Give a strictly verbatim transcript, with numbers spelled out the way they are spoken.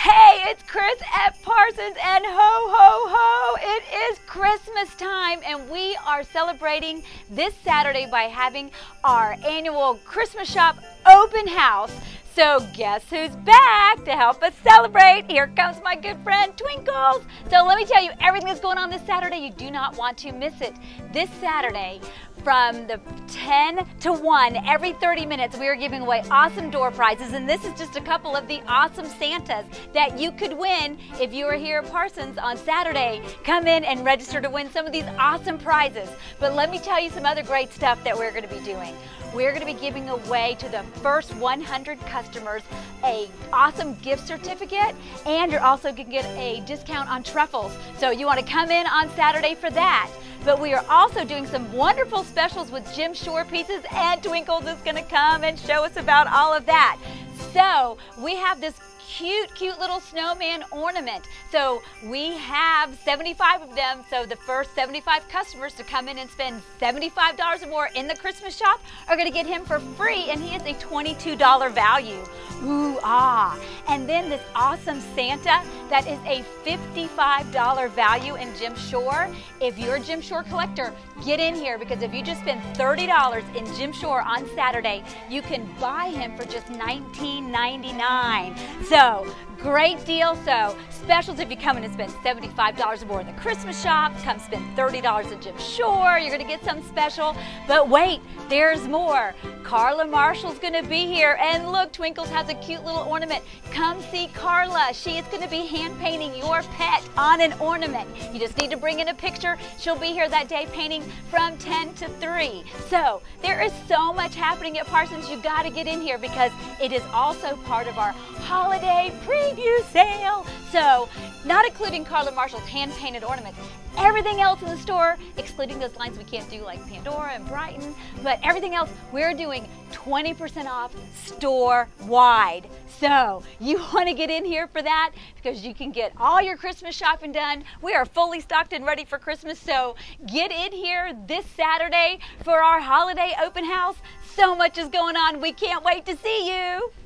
Hey, it's Chris at Parsons, and ho, ho, ho, it is Christmas time, and we are celebrating this Saturday by having our annual Christmas shop open house. So guess who's back to help us celebrate? Here comes my good friend Twinkles. So let me tell you everything that's going on this Saturday. You do not want to miss it. This Saturday, from the ten to one, every thirty minutes, we are giving away awesome door prizes, and this is just a couple of the awesome Santas that you could win if you are here at Parsons on Saturday. Come in and register to win some of these awesome prizes. But let me tell you some other great stuff that we're going to be doing. We're going to be giving away to the first one hundred customers a awesome gift certificate, and you're also going to get a discount on truffles. So you want to come in on Saturday for that. But we are also doing some wonderful specials with Jim Shore pieces, and Twinkles is going to come and show us about all of that. So we have this cute, cute little snowman ornament. So we have seventy-five of them. So the first seventy-five customers to come in and spend seventy-five dollars or more in the Christmas shop are going to get him for free, and he is a twenty-two dollar value. Ooh, ah. And then this awesome Santa that is a fifty-five dollar value in Jim Shore. If you're a Jim Shore collector, get in here, because if you just spend thirty dollars in Jim Shore on Saturday, you can buy him for just nineteen ninety-nine. So, great deal. So, specials if you come in and spend seventy-five dollars or more in the Christmas shop, come spend thirty dollars at Jim Shore, you're going to get something special. But wait, there's more. Carla Marshall's going to be here, and look, Twinkles has a cute little ornament. Come see Carla. She is going to be hand painting your pet on an ornament. You just need to bring in a picture. She'll be here that day painting from ten to three. So, there is so much happening at Parsons. You got to get in here, because it is also part of our holiday preview sale. So, not including Carla Marshall's hand-painted ornaments, everything else in the store, excluding those lines we can't do like Pandora and Brighton, but everything else, we're doing twenty percent off store-wide. So, you want to get in here for that, because you can get all your Christmas shopping done. We are fully stocked and ready for Christmas, so get in here this Saturday for our holiday open house. So much is going on. We can't wait to see you.